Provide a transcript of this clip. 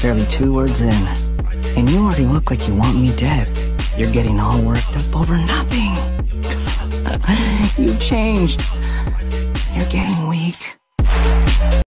barely 2 words in, and you already look like you want me dead. You're getting all worked up over nothing. You've changed. You're getting weak.